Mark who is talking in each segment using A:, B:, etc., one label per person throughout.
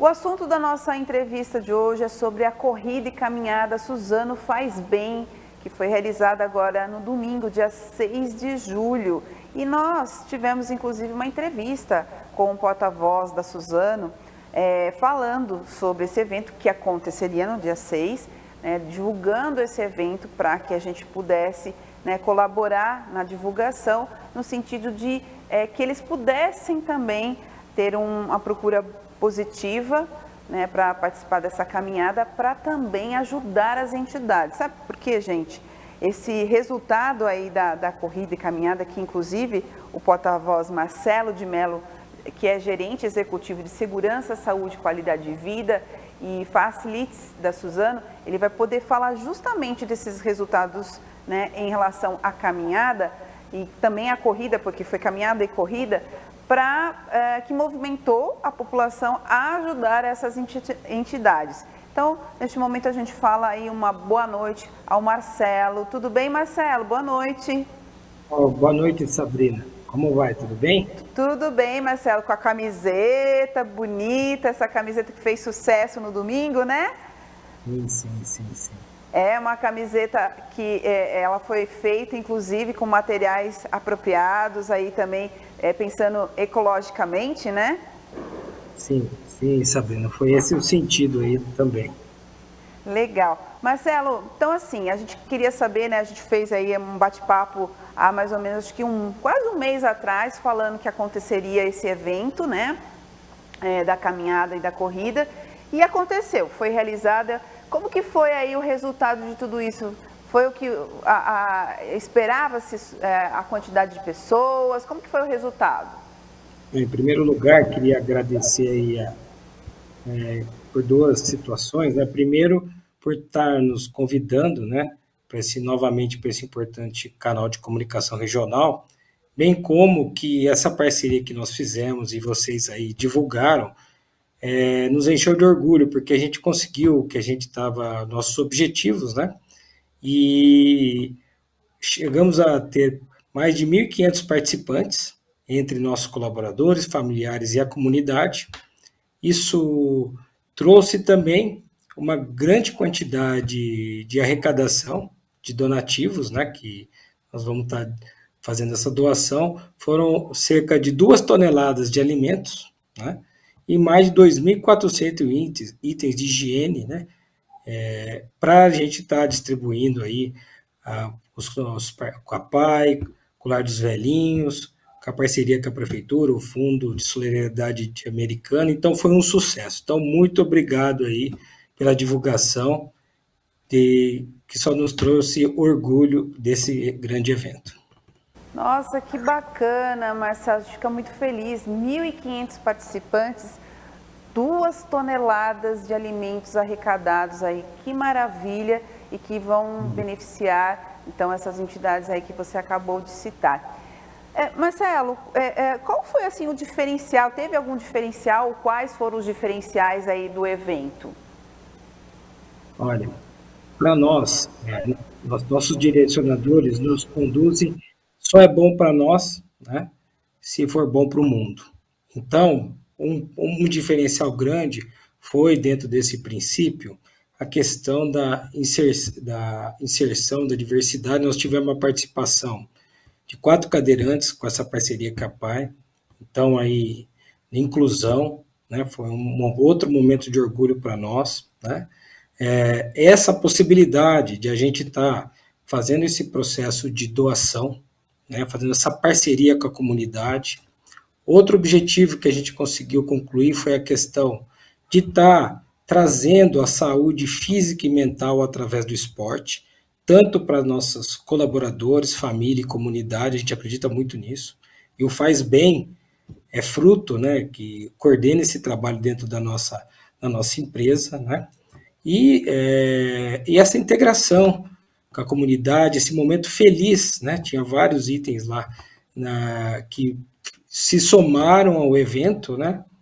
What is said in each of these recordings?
A: O assunto da nossa entrevista de hoje é sobre a corrida e caminhada Suzano Faz Bem, que foi realizada agora no domingo, dia 6 de julho. E nós tivemos, inclusive, uma entrevista com o porta-voz da Suzano, falando sobre esse evento que aconteceria no dia 6, divulgando esse evento para que a gente pudesse colaborar na divulgação, no sentido de que eles pudessem também ter uma procura positiva, para participar dessa caminhada, para também ajudar as entidades. Sabe por quê, gente? Esse resultado aí da corrida e caminhada, que inclusive o porta-voz Marcelo de Mello, que é gerente executivo de segurança, saúde e qualidade de vida e facilities da Suzano, ele vai poder falar justamente desses resultados, em relação à caminhada e também à corrida, porque foi caminhada e corrida, que movimentou a população a ajudar essas entidades. Então, neste momento a gente fala aí uma boa noite ao Marcelo. Tudo bem, Marcelo? Boa noite.
B: Boa noite, Sabrina. Como vai? Tudo bem?
A: Tudo bem, Marcelo, com a camiseta bonita, essa camiseta que fez sucesso no domingo, né?
B: Sim.
A: É uma camiseta que ela foi feita, inclusive, com materiais apropriados, aí também pensando ecologicamente, né?
B: Sim, Sabrina, foi esse o sentido aí também.
A: Legal. Marcelo, então assim, a gente queria saber, a gente fez aí um bate-papo há mais ou menos, acho que quase um mês atrás, falando que aconteceria esse evento, da caminhada e da corrida, e aconteceu, foi realizada. Como que foi aí o resultado de tudo isso? Foi o que esperava-se a quantidade de pessoas? Como que foi o resultado?
B: Em primeiro lugar, queria agradecer aí por duas situações, Primeiro, por estar nos convidando, novamente para esse importante canal de comunicação regional, bem como que essa parceria que nós fizemos e vocês aí divulgaram, nos encheu de orgulho, porque a gente conseguiu o que a gente estava, nossos objetivos, E chegamos a ter mais de 1.500 participantes, entre nossos colaboradores, familiares e a comunidade. Isso trouxe também uma grande quantidade de arrecadação de donativos, que nós vamos estar fazendo essa doação. Foram cerca de 2 toneladas de alimentos, e mais de 2.400 itens de higiene, para a gente estar distribuindo aí com a PAI, com o Lar dos Velhinhos, com a parceria com a Prefeitura, o Fundo de Solidariedade Americana. Então, foi um sucesso. Então, muito obrigado aí pela divulgação, que só nos trouxe orgulho desse grande evento.
A: Nossa, que bacana, Marcelo, a gente fica muito feliz. 1.500 participantes, 2 toneladas de alimentos arrecadados aí, que maravilha, e que vão beneficiar, então, essas entidades aí que você acabou de citar. Marcelo, qual foi assim o diferencial? Teve algum diferencial? Quais foram os diferenciais aí do evento?
B: Olha, para nós, nossos direcionadores nos conduzem, só é bom para nós, se for bom para o mundo. Então, um diferencial grande foi, dentro desse princípio, a questão da inserção, da diversidade. Nós tivemos uma participação de 4 cadeirantes com essa parceria com a PAI. Então, aí, inclusão, foi um outro momento de orgulho para nós, essa possibilidade de a gente estar fazendo esse processo de doação, fazendo essa parceria com a comunidade. Outro objetivo que a gente conseguiu concluir foi a questão de estar trazendo a saúde física e mental através do esporte, tanto para nossos colaboradores, família e comunidade. A gente acredita muito nisso. E o Faz Bem é fruto, que coordena esse trabalho dentro da nossa empresa, E essa integração com a comunidade, esse momento feliz, Tinha vários itens lá que se somaram ao evento,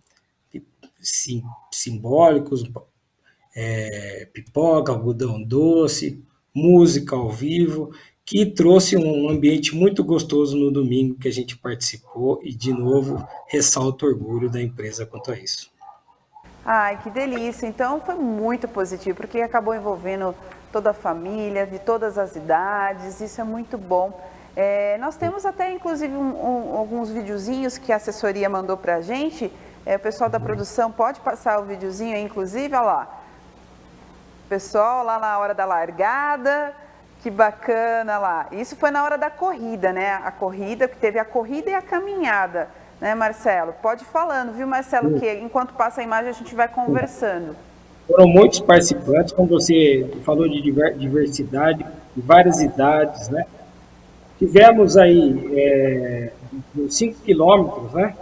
B: Simbólicos, pipoca, algodão doce, música ao vivo, que trouxe um ambiente muito gostoso no domingo que a gente participou, e de novo ressalto o orgulho da empresa quanto a isso.
A: Ai, que delícia. Então foi muito positivo, porque acabou envolvendo toda a família, de todas as idades, isso é muito bom. Nós temos até, inclusive, alguns videozinhos que a assessoria mandou para a gente. O pessoal da produção pode passar o videozinho aí, inclusive, olha lá. Pessoal lá na hora da largada, que bacana lá. Isso foi na hora da corrida, né? A corrida, que teve a corrida e a caminhada, né, Marcelo? Pode ir falando, viu, Marcelo, que enquanto passa a imagem a gente vai conversando.
B: Foram muitos participantes, como você falou, de diversidade, de várias idades, né? Tivemos aí nos 5 quilômetros, né?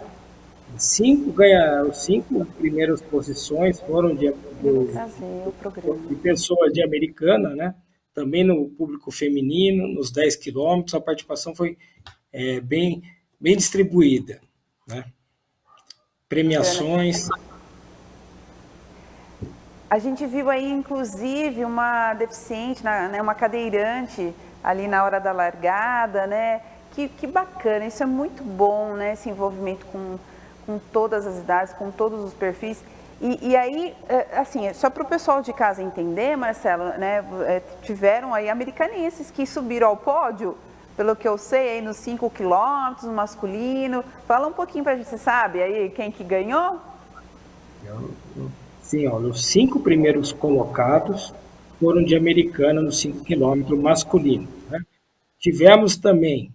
B: Os 5 primeiras posições foram de pessoas de Americana, né? Também no público feminino, nos 10 quilômetros, a participação foi bem distribuída, né? Premiações.
A: A gente viu aí, inclusive, uma deficiente, né, uma cadeirante ali na hora da largada, né? Que bacana, isso é muito bom, né? Esse envolvimento com todas as idades, com todos os perfis. E aí, assim, só para o pessoal de casa entender, Marcelo, né? Tiveram aí americanenses que subiram ao pódio, pelo que eu sei, aí nos 5 quilômetros, no masculino. Fala um pouquinho para a gente, você sabe aí quem que ganhou?
B: Sim, olha, os 5 primeiros colocados foram de Americana no 5 quilômetros masculino, né? Tivemos também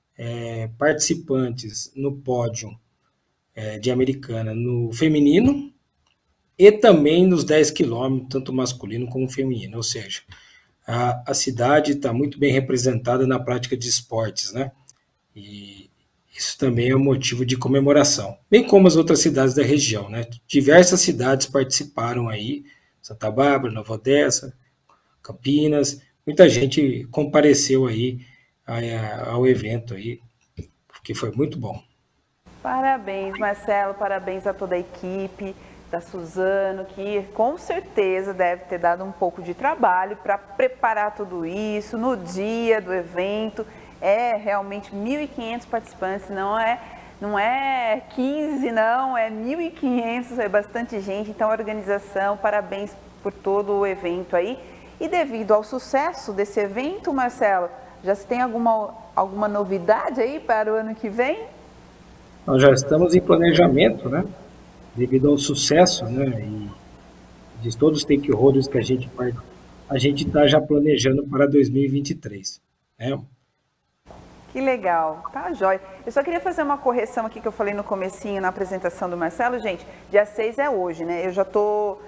B: participantes no pódio de Americana no feminino e também nos 10 quilômetros, tanto masculino como feminino, ou seja, a cidade está muito bem representada na prática de esportes, né? E isso também é um motivo de comemoração, bem como as outras cidades da região, né? Diversas cidades participaram aí, Santa Bárbara, Nova Odessa, Campinas, muita gente compareceu aí ao evento aí, que foi muito bom.
A: Parabéns, Marcelo, parabéns a toda a equipe da Suzano, que com certeza deve ter dado um pouco de trabalho para preparar tudo isso no dia do evento. Realmente 1.500 participantes, não é 15, não, é 1.500, é bastante gente. Então, organização, parabéns por todo o evento aí. E devido ao sucesso desse evento, Marcelo, já se tem alguma novidade aí para o ano que vem?
B: Nós já estamos em planejamento, né? Devido ao sucesso, né? E de todos os stakeholders que a gente está já planejando para 2023, né?
A: Que legal, tá jóia. Eu só queria fazer uma correção aqui que eu falei no comecinho, na apresentação do Marcelo, gente. Dia 6 é hoje, né? Eu já estou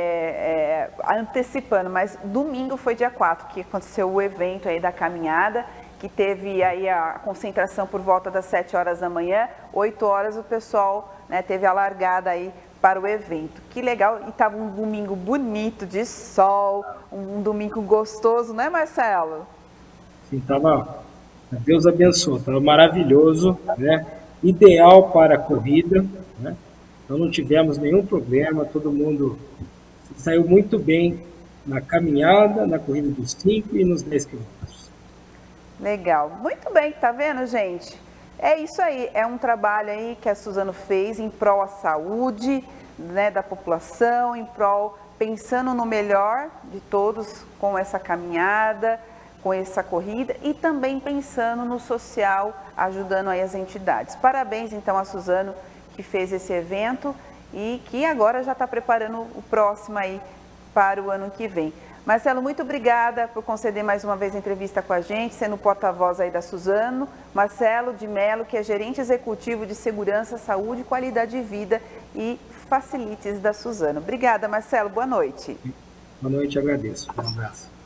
A: antecipando, mas domingo foi dia 4 que aconteceu o evento aí da caminhada, que teve aí a concentração por volta das 7 horas da manhã, 8 horas o pessoal, né, teve a largada aí para o evento. Que legal, e estava um domingo bonito, de sol, um domingo gostoso, né, Marcelo?
B: Sim, estava, Deus abençoe, estava maravilhoso, né? Ideal para a corrida, né? Então não tivemos nenhum problema, todo mundo saiu muito bem na caminhada, na corrida dos 5 e nos 10 quilômetros.
A: Legal, muito bem, tá vendo, gente? É isso aí, é um trabalho aí que a Suzano fez em prol à saúde, né, da população, em prol, pensando no melhor de todos com essa caminhada, com essa corrida e também pensando no social, ajudando aí as entidades. Parabéns então a Suzano que fez esse evento e que agora já está preparando o próximo aí para o ano que vem. Marcelo, muito obrigada por conceder mais uma vez a entrevista com a gente, sendo porta-voz aí da Suzano. Marcelo de Mello, que é gerente executivo de Segurança, Saúde, Qualidade de Vida e Facilities da Suzano. Obrigada, Marcelo. Boa noite.
B: Boa noite, agradeço. Um abraço.